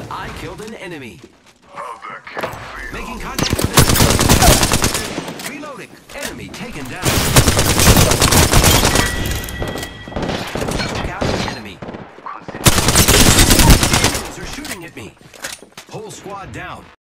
I killed an enemy. How'd that kill feel? Making contact with the reloading. Enemy taken down. Took out an enemy. Enemies are shooting at me. Whole squad down.